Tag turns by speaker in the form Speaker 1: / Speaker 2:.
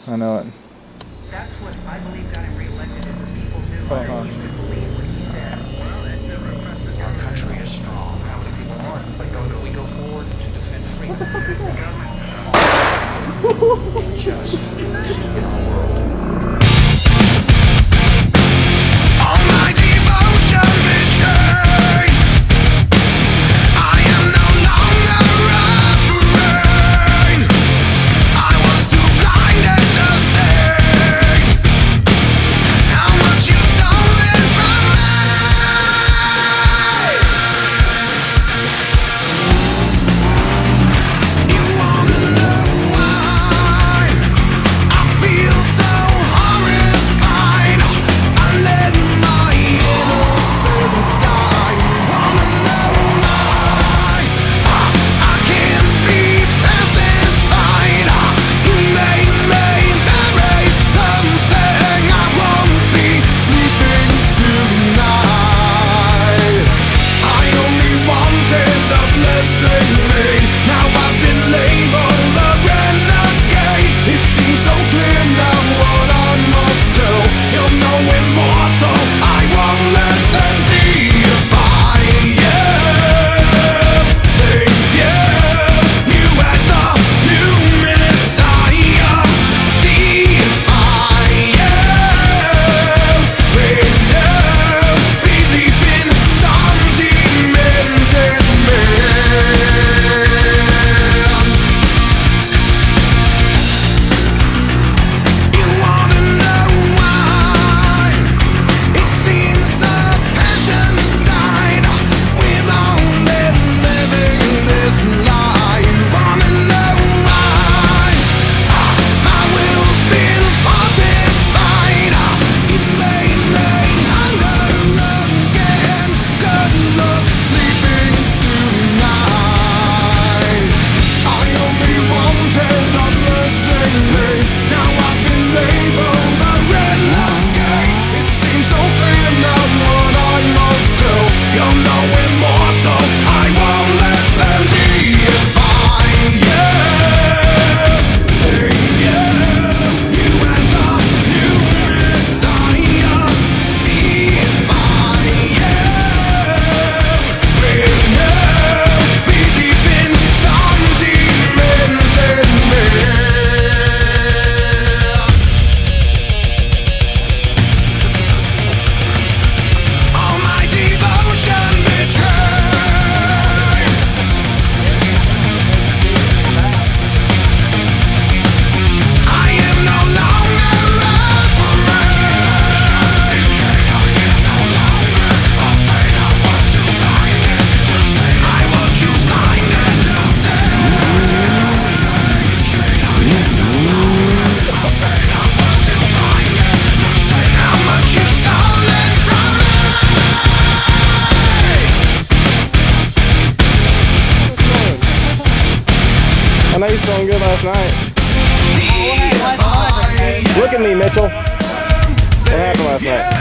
Speaker 1: I know it.
Speaker 2: That's what I believe got him reelected, is the people knew he could believe what he said.
Speaker 3: Our country is strong. How many people want? We go forward to defend freedom. Just in our world. All my devotion betrayed. I am no longer afraid. I was too blinded to see how much you stolen from me. You wanna know why I feel so horrified? I let my innocence die. You wanna know why I can't be pacified? You made me bury something. I won't be sleeping tonight. I only wanted the blessing made. Now I've been labeled a renegade. It seems so clear now what I must do. You're no immortal. I won't let them deify you. They view you as the new Messiah. Deify you. They believe in some demented man. You wanna know why? It seems the passion's died. We've only living this lie. You wanna know why? My will's been fortified. It made me hunger again. Good luck sleeping tonight. I only wanted a blessing made. Now I've been labeled a renegade. It seems so clear now what I must do. You're no immortal. I won't let them deify you. They view you as the new Messiah. Deify you. Believe in some demented man. All my devotion betrayed. I am no longer afraid. I am no longer afraid. I was too blinded to see. I was too blinded to see. I am no longer afraid. I was too blinded to see how much you've stolen from me.
Speaker 1: I know you feeling good last night. Look at me, Mitchell. What happened last night?